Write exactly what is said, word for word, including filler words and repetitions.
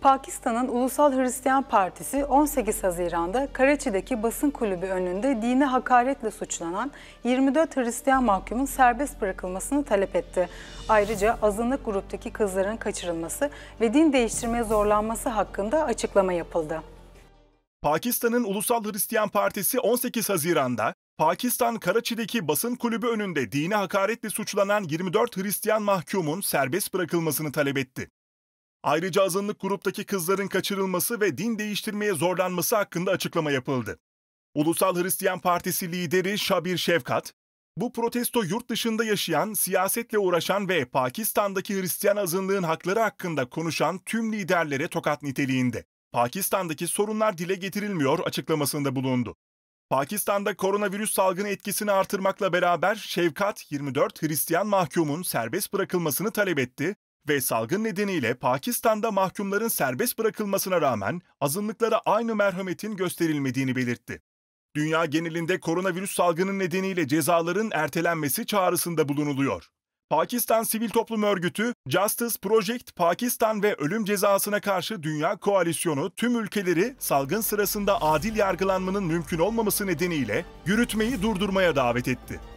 Pakistan'ın Ulusal Hristiyan Partisi on sekiz Haziran'da Karaçi'deki basın kulübü önünde dine hakaretle suçlanan yirmi dört Hristiyan mahkumun serbest bırakılmasını talep etti. Ayrıca azınlık gruptaki kızların kaçırılması ve din değiştirmeye zorlanması hakkında açıklama yapıldı. Pakistan'ın Ulusal Hristiyan Partisi on sekiz Haziran'da Pakistan Karaçi'deki basın kulübü önünde dine hakaretle suçlanan yirmi dört Hristiyan mahkumun serbest bırakılmasını talep etti. Ayrıca azınlık gruptaki kızların kaçırılması ve din değiştirmeye zorlanması hakkında açıklama yapıldı. Ulusal Hristiyan Partisi lideri Şabir Şevkat, bu protesto yurt dışında yaşayan, siyasetle uğraşan ve Pakistan'daki Hristiyan azınlığın hakları hakkında konuşan tüm liderlere tokat niteliğinde. Pakistan'daki sorunlar dile getirilmiyor açıklamasında bulundu. Pakistan'da koronavirüs salgını etkisini artırmakla beraber Şevkat yirmi dört Hristiyan mahkumun serbest bırakılmasını talep etti ve salgın nedeniyle Pakistan'da mahkumların serbest bırakılmasına rağmen azınlıklara aynı merhametin gösterilmediğini belirtti. Dünya genelinde koronavirüs salgını nedeniyle cezaların ertelenmesi çağrısında bulunuluyor. Pakistan Sivil Toplum Örgütü, Justice Project Pakistan ve ölüm cezasına karşı Dünya Koalisyonu tüm ülkeleri salgın sırasında adil yargılanmanın mümkün olmaması nedeniyle yürütmeyi durdurmaya davet etti.